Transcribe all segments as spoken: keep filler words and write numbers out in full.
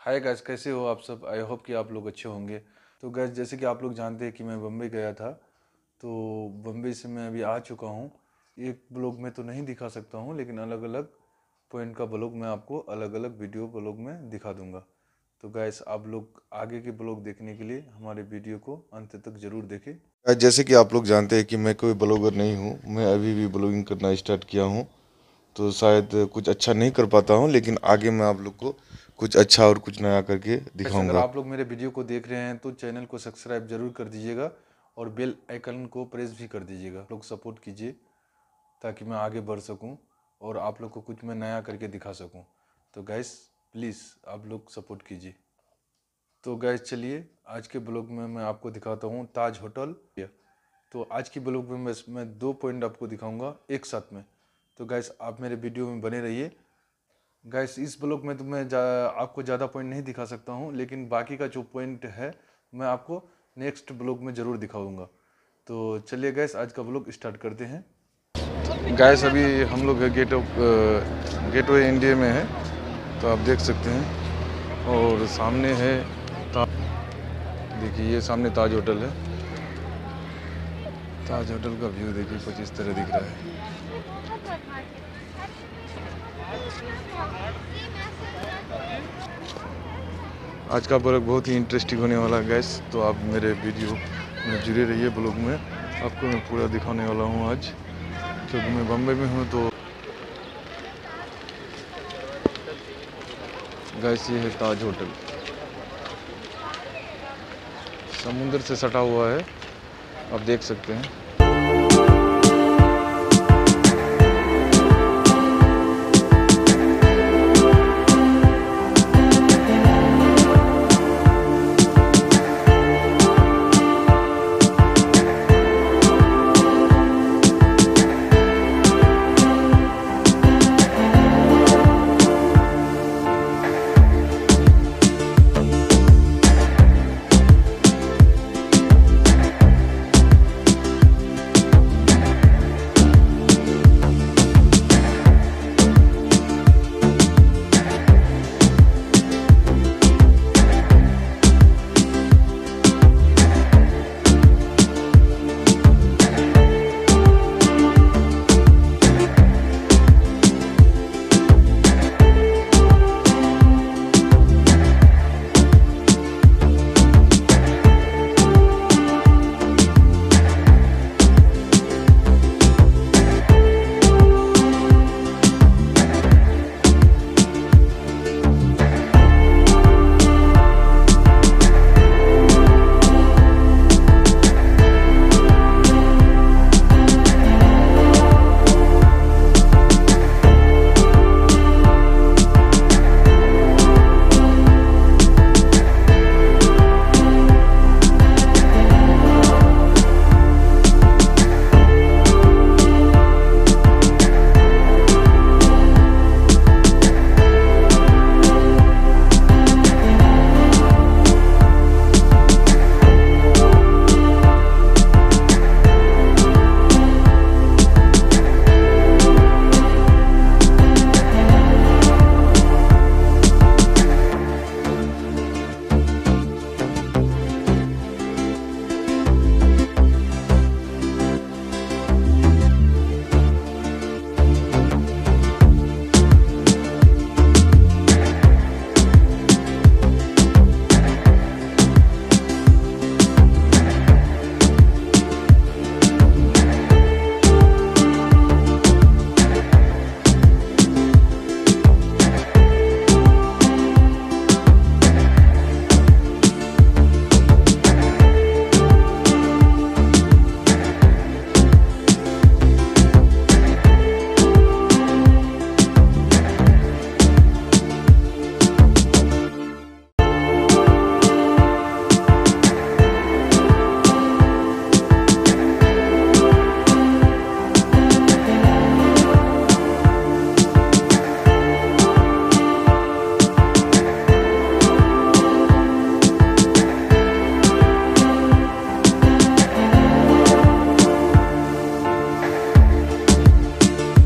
Hi guys, कैसे हो आप सब। आई होप कि आप लोग अच्छे होंगे। तो गाइस, जैसे कि आप लोग जानते हैं कि मैं बम्बई गया था, तो बम्बई से मैं अभी आ चुका हूँ। एक ब्लॉग में तो नहीं दिखा सकता हूँ, लेकिन अलग अलग पॉइंट का ब्लॉग मैं आपको अलग अलग वीडियो ब्लॉग में दिखा दूंगा। तो गाइस, आप लोग आगे के ब्लॉग देखने के लिए हमारे वीडियो को अंत तक जरूर देखें। आज जैसे कि आप लोग जानते हैं कि मैं कोई ब्लॉगर नहीं हूँ। मैं अभी भी ब्लॉगिंग करना स्टार्ट किया हूँ, तो शायद कुछ अच्छा नहीं कर पाता हूँ, लेकिन आगे मैं आप लोग को कुछ अच्छा और कुछ नया करके गाइस, अगर दिखाऊंगा। आप लोग मेरे वीडियो को देख रहे हैं तो चैनल को सब्सक्राइब जरूर कर दीजिएगा और बेल आइकन को प्रेस भी कर दीजिएगा। लोग सपोर्ट कीजिए ताकि मैं आगे बढ़ सकूं और आप लोग को कुछ मैं नया करके दिखा सकूं। तो गैस, प्लीज़ आप लोग सपोर्ट कीजिए। तो गैस, चलिए आज के ब्लॉग में मैं आपको दिखाता हूं ताज होटल। तो आज की ब्लॉग में बस मैं दो पॉइंट आपको दिखाऊंगा एक साथ में। तो गैस, आप मेरे वीडियो में बने रहिए। गैस, इस ब्लॉग में तो मैं जा, आपको ज़्यादा पॉइंट नहीं दिखा सकता हूँ, लेकिन बाकी का जो पॉइंट है मैं आपको नेक्स्ट ब्लॉग में ज़रूर दिखाऊंगा। तो चलिए गैस, आज का ब्लॉग स्टार्ट करते हैं। गैस, अभी हम लोग गेट ऑफ गेटवे इंडिया में है, तो आप देख सकते हैं। और सामने है ता- देखिए, ये सामने ताज होटल है। ताज होटल का व्यू देखिए कुछ इस तरह दिख रहा है। आज का ब्लॉग बहुत ही इंटरेस्टिंग होने वाला है गैस, तो आप मेरे वीडियो में जुड़े रहिए। ब्लॉग में आपको मैं पूरा दिखाने वाला हूँ आज, क्योंकि मैं बम्बई में हूँ। तो गैस, ये है ताज होटल, समुंदर से सटा हुआ है, आप देख सकते हैं।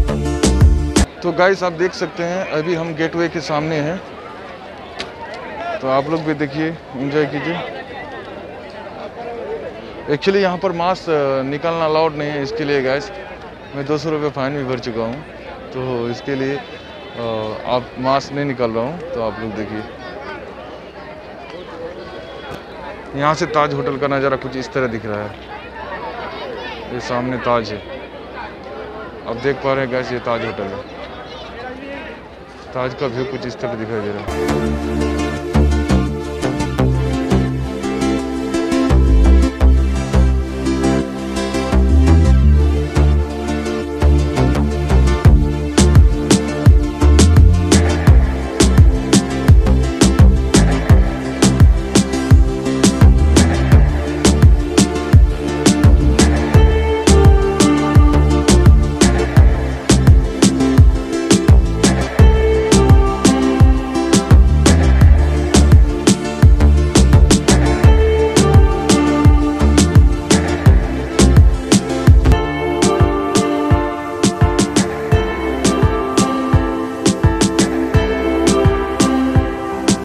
तो गाइस, आप देख सकते हैं अभी हम गेटवे के सामने हैं। तो आप लोग भी देखिए, एंजॉय कीजिए। एक्चुअली यहाँ पर मास्क निकालना अलाउड नहीं है, इसके लिए गैस मैं दो सौ रुपये फ़ाइन भी भर चुका हूँ। तो इसके लिए आप मास्क नहीं निकाल रहा हूँ। तो आप लोग देखिए, यहाँ से ताज होटल का नज़ारा कुछ इस तरह दिख रहा है। ये सामने ताज है, आप देख पा रहे हैं गैस, ये ताज होटल है। ताज का व्यू कुछ इस तरह दिखाई दे रहा है।